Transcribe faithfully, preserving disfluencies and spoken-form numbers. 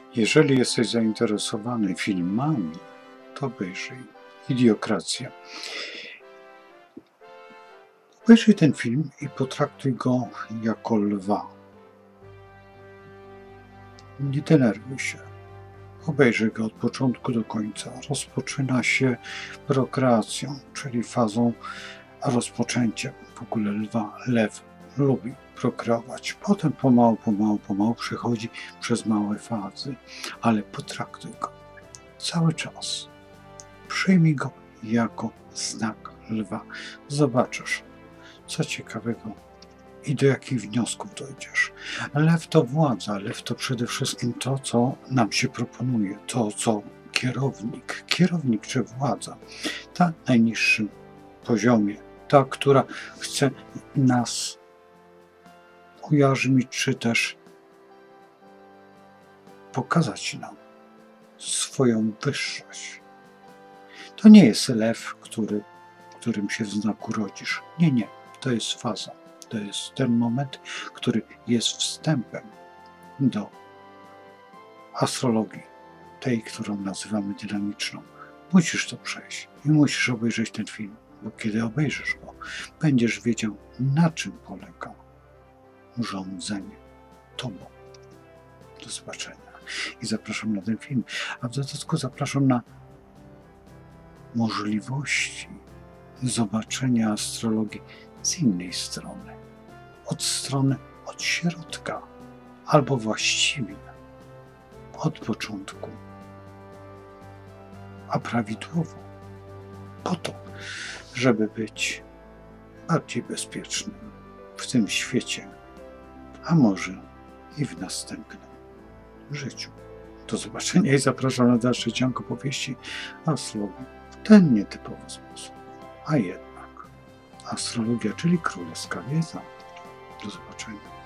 Jeżeli jesteś zainteresowany filmami, to obejrzyj Idiokrację. Obejrzyj ten film i potraktuj go jako lwa. Nie denerwuj się. Obejrzyj go od początku do końca. Rozpoczyna się prokreacją, czyli fazą rozpoczęcia. W ogóle lwa, lew lubi prokreować. Potem pomału, pomału, pomału przechodzi przez małe fazy, ale potraktuj go cały czas. Przyjmij go jako znak lwa. Zobaczysz, co ciekawego i do jakich wniosków dojdziesz. Lew to władza, lew to przede wszystkim to, co nam się proponuje, to, co kierownik, kierownik czy władza, ta na najniższym poziomie, ta, która chce nas ujarzmić, czy też pokazać nam swoją wyższość. To nie jest lew, który, którym się w znaku rodzisz. Nie, nie. To jest faza. To jest ten moment, który jest wstępem do astrologii, tej, którą nazywamy dynamiczną. Musisz to przejść i musisz obejrzeć ten film, bo kiedy obejrzysz go, będziesz wiedział, na czym polega rządzenie tobą. Do zobaczenia. I zapraszam na ten film. A w dodatku zapraszam na możliwości zobaczenia astrologii z innej strony. Od strony, od środka. Albo właściwie od początku. A prawidłowo. Po to, żeby być bardziej bezpiecznym w tym świecie, a może i w następnym życiu. Do zobaczenia i zapraszam na dalszy ciąg opowieści astrologii w ten nietypowy sposób. A jednak astrologia, czyli królewska wiedza. Do zobaczenia.